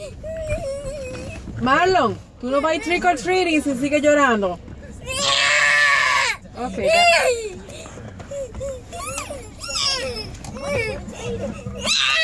Marlon, tú no vas a ir trick or treating si sigue llorando. Ok. Ya.